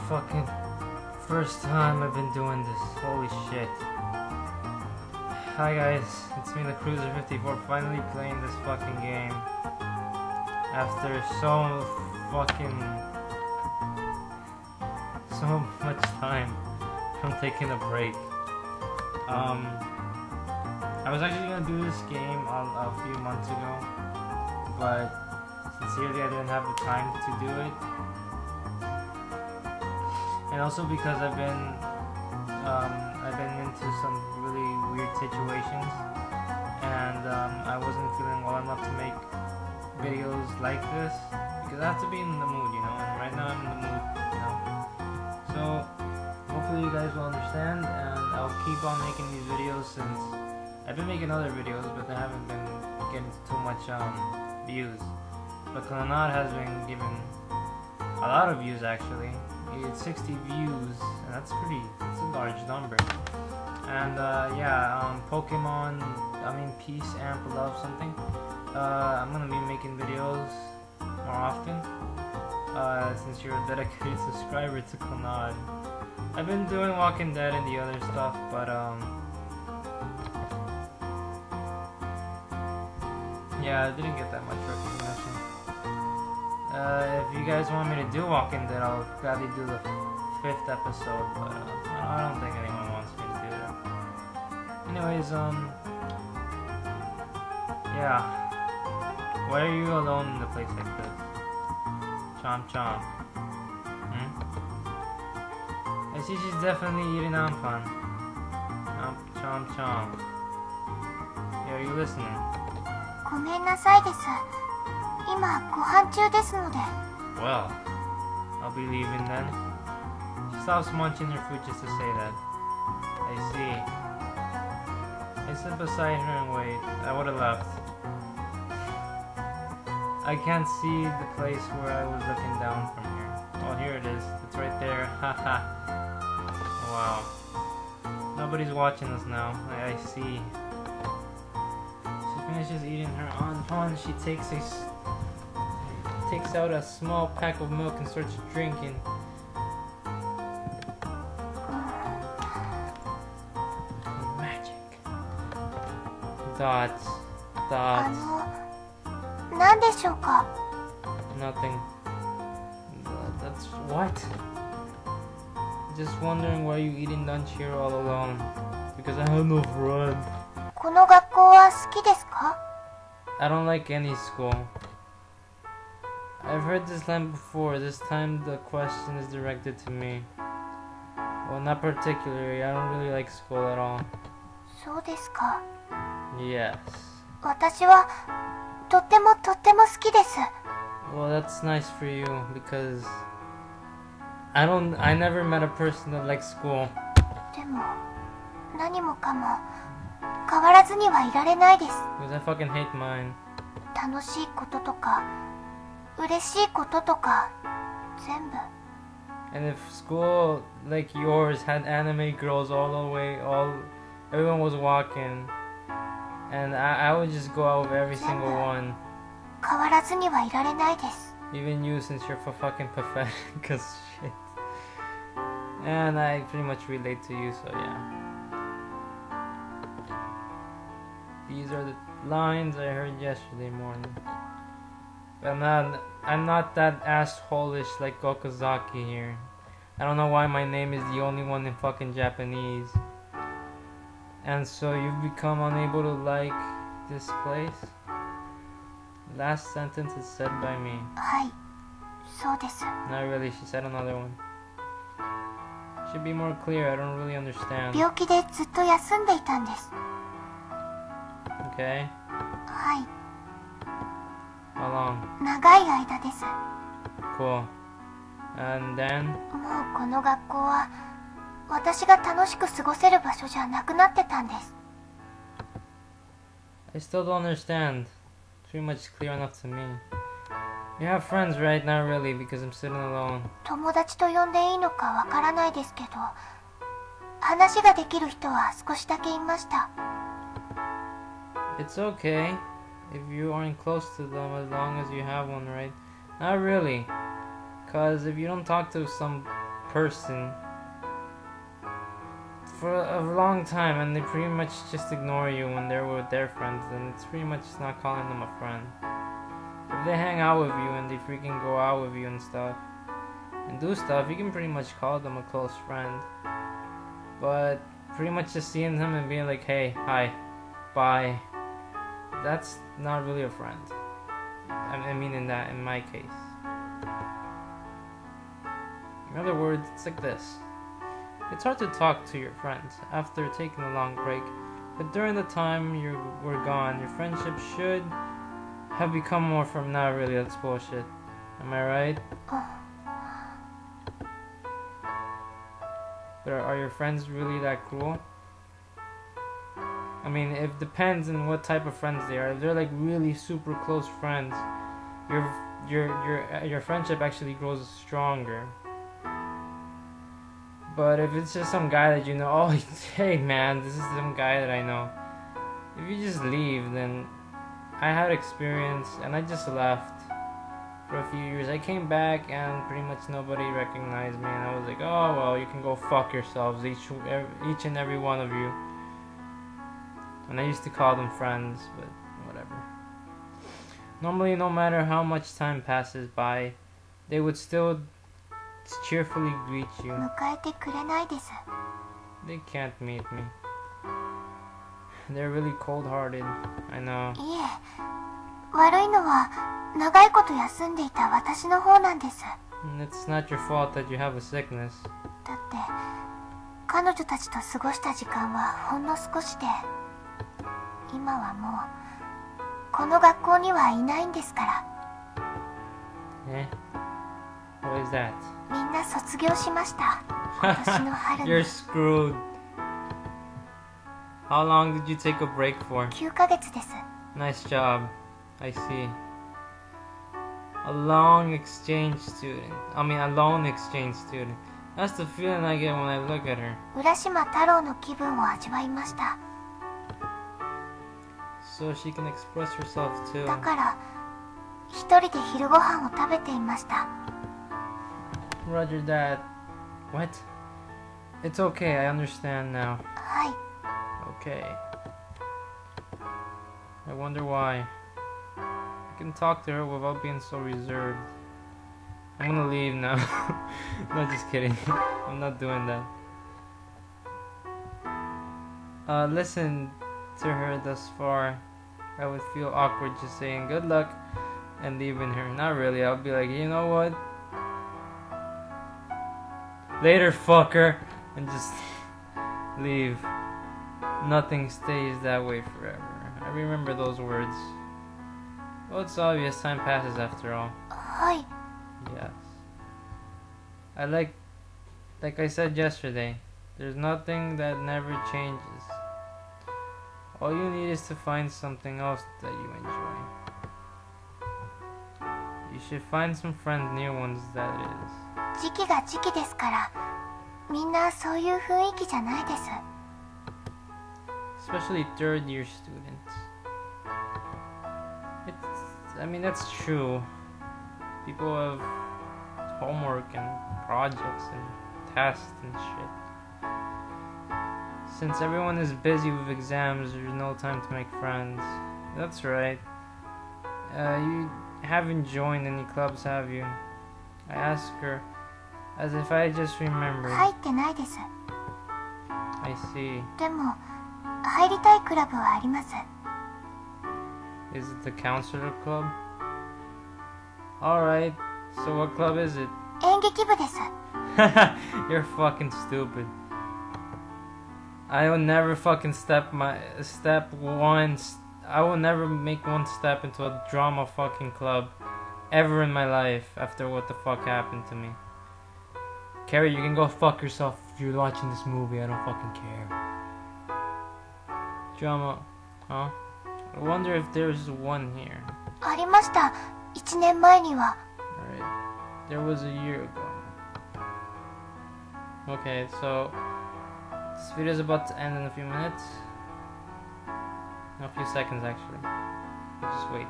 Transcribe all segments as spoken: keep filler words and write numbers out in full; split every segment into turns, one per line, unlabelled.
fucking first time I've been doing this. Holy shit. Hi guys, it's me, the Cruiser fifty-four, finally playing this fucking game. After so fucking... so much time from taking a break. Um, I was actually gonna do this game a, a few months ago, but sincerely I didn't have the time to do it. And also because I've been um, I've been into some really weird situations, and um, I wasn't feeling well enough to make videos like this because I have to be in the mood, you know. And right now I'm in the mood, you know. So hopefully you guys will understand, and I'll keep on making these videos since I've been making other videos, but they haven't been getting too much um, views. But Clannad has been given a lot of views actually. It's sixty views, and that's pretty, that's a large number. And uh, yeah, um, Pokemon, I mean Peace, Amp, Love, something. Uh, I'm gonna be making videos more often, uh, since you're a dedicated subscriber to Clannad. I've been doing Walking Dead and the other stuff, but um, yeah, I didn't get that much recognition. Uh, if you guys want me to do Walking Dead, I'll gladly do the fifth episode, but uh, I don't think anyone wants me to do that. Anyways, um, yeah. Why are you alone in a place like this? Chomp chomp. Hmm? I see she's definitely eating Ampan. Chomp chomp chomp. Yeah, are you listening?
ごめんなさいです。今ご飯中ですので。
Well, I'll be leaving then. She stops munching her food just to say that. I see. I sit beside her and wait. I would have left. I can't see the place where I was looking down from here. Oh, here it is. It's right there. Haha. Wow. Nobody's watching us now. I, I see. She finishes eating her Anpan. She takes a takes out a small pack of milk and starts drinking. Magic. Dots.
あ
Dots.
の、何でしょうか。
Nothing. That's what? Just wondering why you eating lunch here all alone. Because I have no friend.
この学校は好きですか？
I don't like any school. I've heard this line before. This time the question is directed to me. Well, not particularly. I don't really like school at all.
そうですか。
Yes.
私はとってもとっても好きです。
Well, that's nice for you because I don't. I never met a person that likes school.
でも何もかも変わらずにはいられないです。
Because I fucking hate mine.
楽しいこととか嬉しいこととか全部。
And if school like yours had anime girls all the way, all everyone was walking, and I, I would just go out with every single one.
変わらずにはいられないです。
Even you, since you're f fucking pathetic as shit. And I pretty much relate to you, so yeah. These are the lines I heard yesterday morning. But I'm not, I'm not that asshole-ish like Okazaki here. I don't know why my name is the only one in fucking Japanese. And so you've become unable to like this place? Last sentence is said by me.
はい、そうです。
Not really, she said another one. Should be more clear, I don't really understand.
病気でずっと休んでいたんです。
Okay?
はい、
How long?
長い間です。
Cool. And then?
もうこの学校は私が楽しく過ごせる場所じゃなくなってたんです。
I still don't understand. It's pretty much clear enough to me. You have friends, right? Not really, because I'm sitting alone.
友達と呼んでいいのかわからないですけど、話ができる人は少しだけいました。
It's okay if you aren't close to them as long as you have one, right? Not really. Cause if you don't talk to some person for a long time and they pretty much just ignore you when they're with their friends, then it's pretty much not calling them a friend. If they hang out with you and they freaking go out with you and stuff and do stuff, you can pretty much call them a close friend. But pretty much just seeing them and being like, hey, hi, bye, that's not really a friend. I mean, in that, in my case. In other words, it's like this. It's hard to talk to your friends after taking a long break, but during the time you were gone, your friendship should have become more from not really, that's bullshit. Am I right? But are, are your friends really that cruel? I mean, it depends on what type of friends they are. If they're like really super close friends, your your your your friendship actually grows stronger. But if it's just some guy that you know, oh, hey man, this is some guy that I know. If you just leave, then I had experience and I just left for a few years. I came back and pretty much nobody recognized me, and I was like, oh well, you can go fuck yourselves, each each and every one of you. And I used to call them friends, but whatever. Normally, no matter how much time passes by, they would still cheerfully greet you. They can't meet me. They're really cold-hearted. I know.
いえ、悪いのは長いこと休んでいた私の方なんです。
It's not your fault that you have a sickness.
だって彼女たちと過ごした時間はほんの少しで、今はもうこの学校にはいないんですから。
Eh? What is that?
みんな卒業しました。今年の春に。
You're screwed. How long did you take a break for?
きゅうかげつです。
Nice job. I see. A long exchange student. I mean, a lone exchange student. That's the feeling I get when I look at her.
浦島太郎の気分を味わいました。
So she can express herself too.
だから一人で昼ご飯を食べていました。
Roger that. What? It's okay, I understand now.
はい。
Okay. I wonder why. I can talk to her without being so reserved. I'm gonna leave now. No, just kidding. I'm not doing that. Uh, listen to her thus far. I would feel awkward just saying good luck and leaving her. Not really. I'll be like, you know what? Later, fucker. And just leave. Nothing stays that way forever. I remember those words. Well, it's obvious time passes after all.
はい。
Yes. I like, like I said yesterday, there's nothing that never changes. All you need is to find something else that you enjoy. You should find some friends, new ones, that is.
時期が時期ですから、みんなそういう雰囲気じゃないです。
Especially third year students. It's, I mean, that's true. People have homework and projects and tests and shit. Since everyone is busy with exams, there's no time to make friends. That's right. Uh, you haven't joined any clubs, have you? I asked her, as if I just remembered.
入ってないです。
I see.
でも入りたいクラブはあります。
Is it the counselor club? Alright, so what club is it?
演劇部です。
You're fucking stupid. I will never fucking step my step one. I will never make one step into a drama fucking club ever in my life after what the fuck happened to me. Carrie, you can go fuck yourself if you're watching this movie. I don't fucking care. Drama, huh? I wonder if there's one here.
ありました。いちねんまえには。
Alright, there was a year ago. Okay, so this video is about to end in a few minutes. A few seconds actually. Just wait.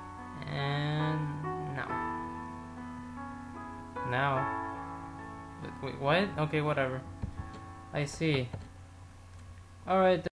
And now. Now. But Wait, what? Okay, whatever. I see. Alright.